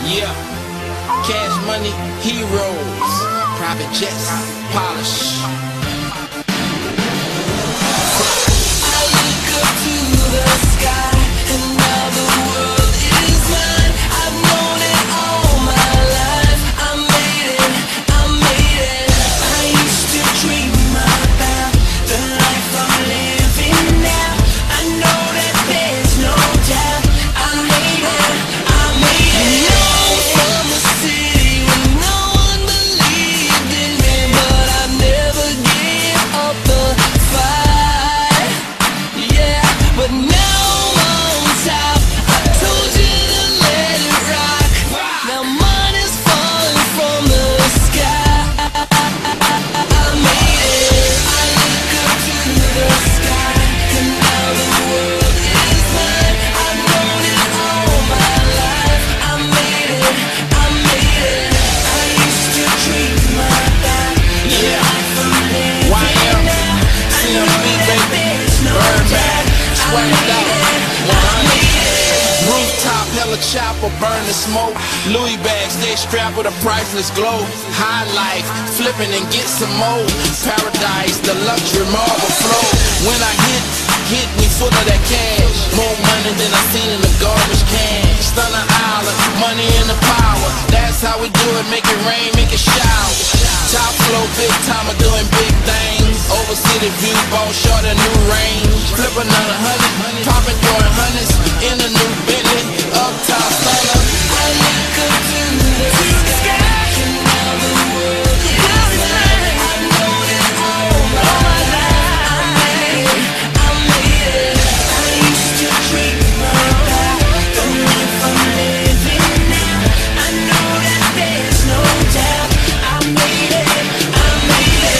Yeah, cash money, heroes, private jets, polish. I look up to the sky, and now the world is mine. I've known it all my life. I made it, I made it. I used to dream about the life I'm living now. I know that there's no doubt. I made it, I made it. Known from the city when no one believed in me, but I never gave up the fight. Yeah, but now I'm on top. I told you to let it rock. Now money's falling from the sky. I made it. I look up to the sky, and now the world is mine. I've known it all my life. I made it, I made it. I used to dream about the life I'm living now. I know that there's no doubt. Swagged out, 100. Rooftop, hella chopper, burn the smoke. Louis bags, stay strapped with a priceless glow. High life, flipping and get some more. Paradise, the luxury marble flow. When I hit me full of that cash. More money than I seen in the garbage can. Stunner Island, money and the power. That's how we do it, make it rain, make it shower. Top flow, big timer, doing big things. Over city view, ball short a new range. Flip another 100, popping throwing hundreds. In a new Bentley, uptown stunner. I look up to the sky, and now the world is mine. I've known it all my life. I made it, I made it. I used to dream about the life I'm living now. I know that there's no doubt. I made it, I made it.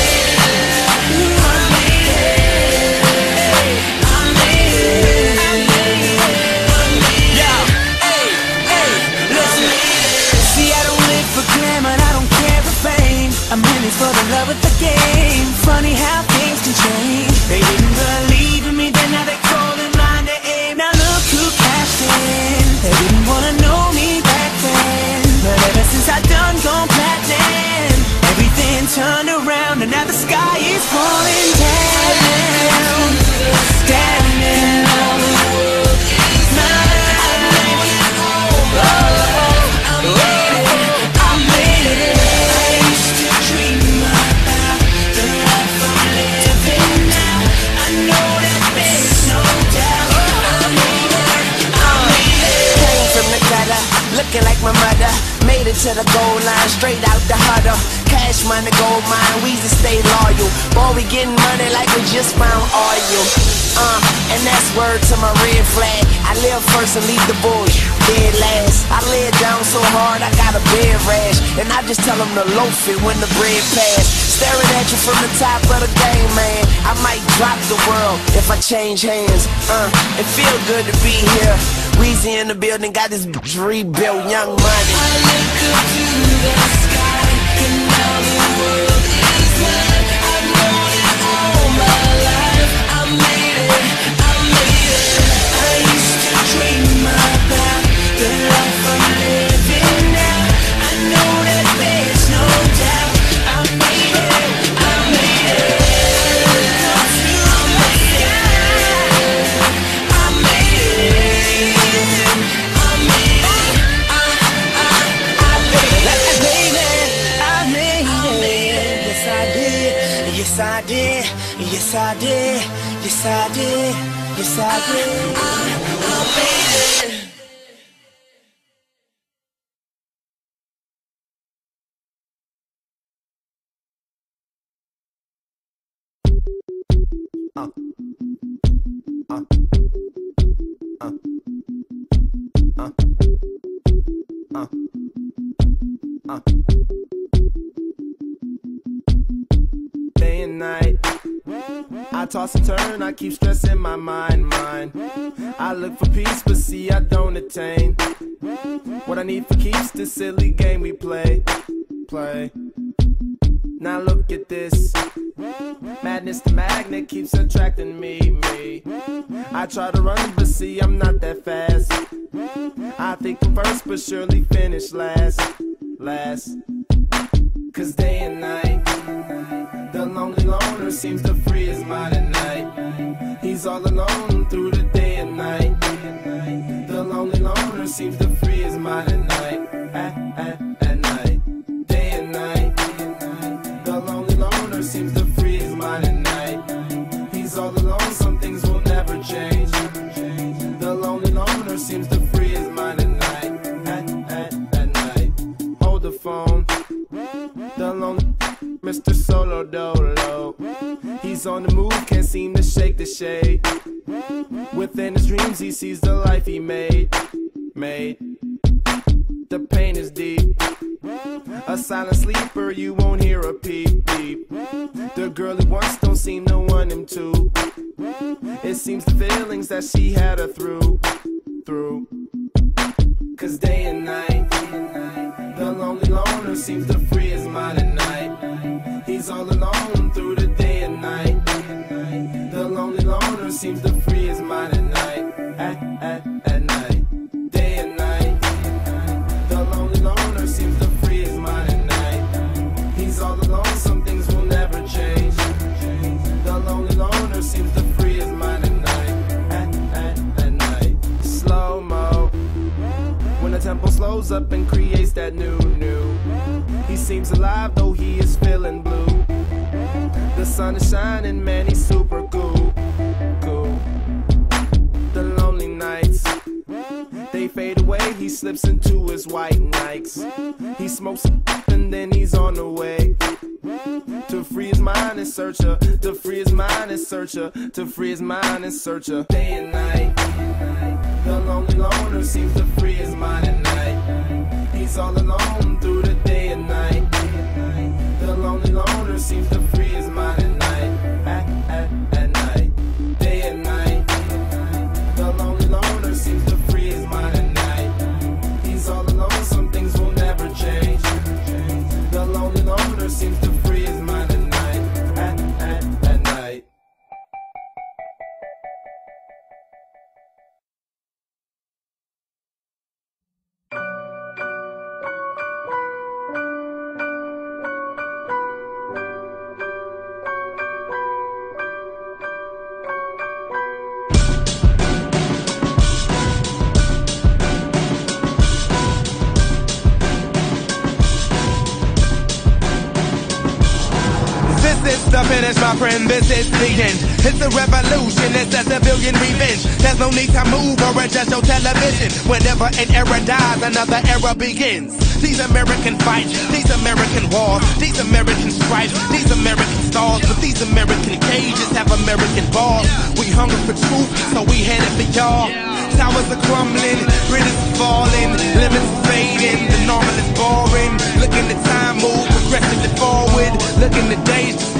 I made it, I made it, I made it. Yo, hey, listen. See, I don't live for glamour, I don't care for fame. I'm in it for the love of the game. Funny how things can change. They didn't believe in me, then now they calling mine to aim. Now look who cashed in. They didn't wanna know me back then, but ever since I done gone platinum, everything turned around, and now the sky is falling down. Down and all the world is mine. Oh, I made it, I made it. I used to dream about the life I'm living now. I know that there's no doubt. I made it, I made it. Came from the gutter, looking like my mother. Made it to the goal line, straight out the huddle. Cash money, gold mine, Weezy stay loyal. Boy, we getting money like we just found oil. And that's word to my red flag. I live first and leave the bullshit dead last. I lay it down so hard, I got a bed rash. And I just tell them to loaf it when the bread pass. Staring at you from the top of the game, man. I might drop the world if I change hands. It feel good to be here. Weezy in the building, got this rebuilt Young Money. I look up to the sky, and now the world is mine. I've known it all my life. I made it, I made it. I used to dream about the life I'm living now. I know that there's no doubt. I made it, I made it. I look up to the sky, I made it, I made it. I made it. Yes, I did. Yes, I did. Yes, I did. Yes, I did. Yes, I did. I made it. Day and night, I toss and turn, I keep stressing my mind. I look for peace, but see I don't attain what I need for keeps. This silly game we play. Now look at this. Madness, the magnet keeps attracting me. I try to run, but see I'm not that fast. I think I'm first, but surely finish last. Cause day and night, the lonely loner seems to free his mind at night. He's all alone through the day and night. The lonely loner seems to free his mind at night. At night, day and night. The lonely loner seems to free his mind at night. He's all alone, some things will never change. The lonely loner seems to free his mind at night. At night, hold the phone. The lonely Mr. Solo Dolo. He's on the move, can't seem to shake the shade. Within his dreams he sees the life he made. The pain is deep. A silent sleeper, you won't hear a peep beep. The girl he wants don't seem to want him to. It seems the feelings that she had her through. Cause day and night, the lonely loner seems to free his mind at night. He's all alone through the day and night. The lonely loner seems to free his mind at night. At night, day and night. The lonely loner seems to free his mind at night. He's all alone, some things will never change. The lonely loner seems to free his mind at night. At night, slow-mo. When the tempo slows up and creates that new. He seems alive though he is feeling blue. The sun is shining, man, he's super cool. The lonely nights, they fade away, he slips into his white Nikes. He smokes and then he's on the way. To free his mind and searcher, to free his mind and searcher, to free his mind and searcher. Day and night, the lonely loner seems to free his mind at night. He's all alone through the day and night. The lonely loner seems to free his mind at night. At night, day and night. The lonely loner seems to free his mind at night. He's all alone, some things will never change. The lonely loner seems to free his mind at night. At night. The finish, my friend, this is the end. It's a revolution, it's a civilian revenge. There's no need to move or adjust your television. Whenever an era dies, another era begins. These American fights, these American wars, these American stripes, these American stars. But these American cages have American bars. We hunger for truth, so we headed for y'all. Towers are crumbling, bridges are falling, limits are fading, the normal is boring. Look in the time, move progressively forward. Look in the days.